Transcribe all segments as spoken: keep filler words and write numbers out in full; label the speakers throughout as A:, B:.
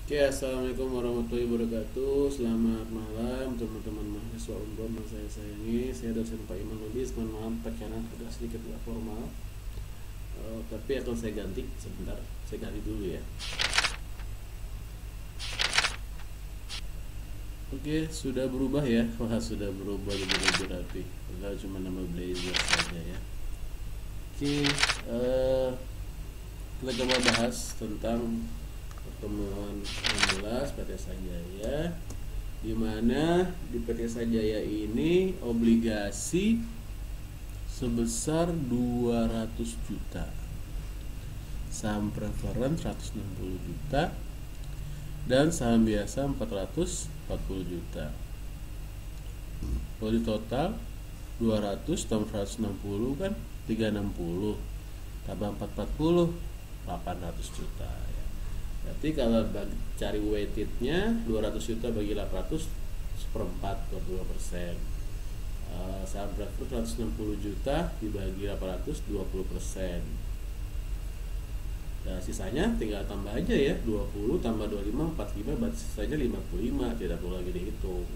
A: Oke, assalamualaikum warahmatullahi wabarakatuh. Selamat malam teman-teman mahasiswa Unpad yang saya sayangi. Saya dosen Pak Iman Lubis. Mohon maaf pakaian agak sedikit gak formal, uh, tapi akan saya ganti sebentar. Saya ganti dulu ya. Oke, sudah berubah ya. Wah, sudah berubah lebih rapi. Enggak cuma nama blazer saja ya. Oke, uh, kita coba bahas tentang pertemuan enam belas P T Sanjaya, di mana di P T Sanjaya ini obligasi sebesar dua ratus juta, saham preferen seratus enam puluh juta, dan saham biasa empat ratus empat puluh juta. Kalau di total dua ratus tambah seratus enam puluh kan tiga ratus enam puluh, tambah empat ratus empat puluh delapan ratus juta ya. Berarti kalau bagi, cari weightednya dua ratus juta bagi delapan ratus, seperempat, dua puluh lima persen. uh, Saham preferred seratus enam puluh juta dibagi delapan ratus, dua puluh persen. Nah, sisanya tinggal tambah aja ya, dua puluh tambah dua puluh lima, empat puluh lima, berarti sisanya lima puluh lima, tidak perlu lagi dihitung.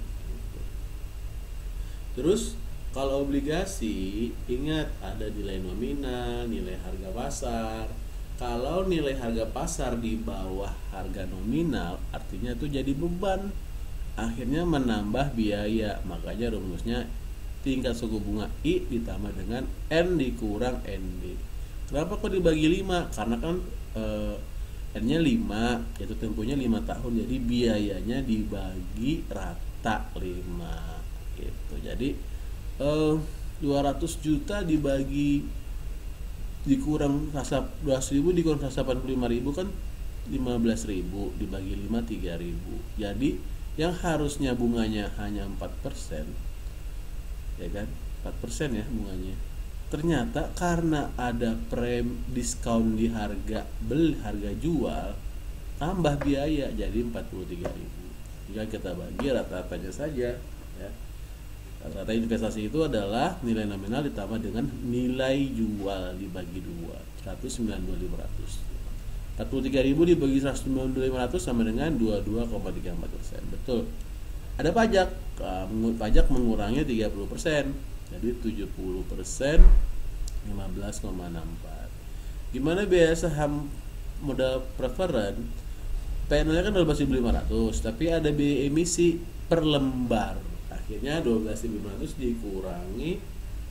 A: Terus kalau obligasi, ingat ada nilai nominal, nilai harga pasar. Kalau nilai harga pasar di bawah harga nominal, artinya itu jadi beban, akhirnya menambah biaya. Makanya rumusnya tingkat suku bunga I ditambah dengan N dikurang N D. Kenapa kok dibagi lima? Karena kan eh, N-nya lima, yaitu temponya lima tahun, jadi biayanya dibagi rata lima gitu. Jadi eh, dua ratus juta dibagi dikurang dua ratus ribu dikurang delapan puluh lima ribu kan lima belas ribu, dibagi lima tiga ribu. Jadi yang harusnya bunganya hanya empat persen, ya kan, empat persen ya bunganya, ternyata karena ada prem diskon di harga beli, harga jual, tambah biaya jadi empat puluh tiga ribu. Jika kita bagi rata-ratanya saja ya, rata-rata investasi itu adalah nilai nominal ditambah dengan nilai jual dibagi dua, seratus sembilan puluh dua ribu lima ratus. empat puluh tiga ribu dibagi seratus sembilan puluh dua ribu lima ratus sama dengan dua puluh dua koma tiga empat persen. Betul. Ada pajak. Pajak mengurangnya tiga puluh persen. Jadi tujuh puluh persen lima belas koma enam empat. Gimana biaya saham modal preferen? P N L-nya kan dua belas ribu lima ratus, tapi ada biaya emisi per lembar. Akhirnya dua belas ribu lima ratus dikurangi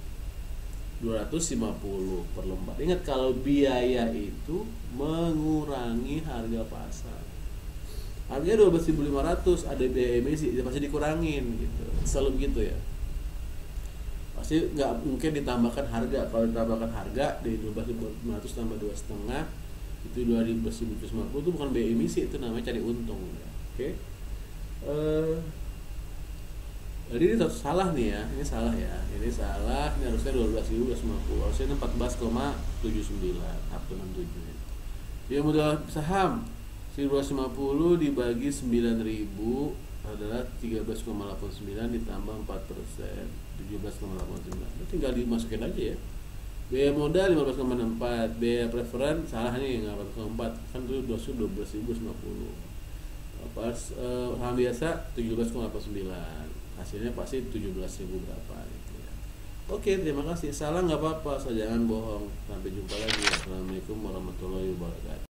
A: dua ratus lima puluh per lembar. Ingat, kalau biaya itu mengurangi harga pasar. Harganya dua belas ribu lima ratus, ada biaya emisi, ya pasti dikurangin gitu. Selalu begitu ya. Pasti nggak mungkin ditambahkan harga. Kalau ditambahkan harga dari dua belas ribu lima ratus tambah dua koma lima itu dua ribu lima ratus lima puluh, itu bukan biaya emisi, itu namanya cari untung ya. Oke. Eh Jadi ini salah nih ya, ini salah ya, ini salah, ini harusnya dua belas ribu lima puluh, harusnya empat belas koma tujuh sembilan, up to enam puluh tujuh. Dia modal saham seribu dua ratus lima puluh dibagi sembilan ribu adalah tiga belas koma delapan sembilan ditambah empat persen, tujuh belas koma delapan sembilan. Itu tinggal dimasukin aja ya. Biaya modal lima belas koma enam empat, biaya preferen salah nih, nggak delapan koma empat, kan itu dua belas ribu lima puluh. Pas eh, saham biasa tujuh belas koma delapan sembilan, hasilnya pasti tujuh belas ribu berapa gitu ya. Oke, terima kasih. Salah nggak apa-apa, so jangan bohong. Sampai jumpa lagi. Assalamualaikum warahmatullahi wabarakatuh.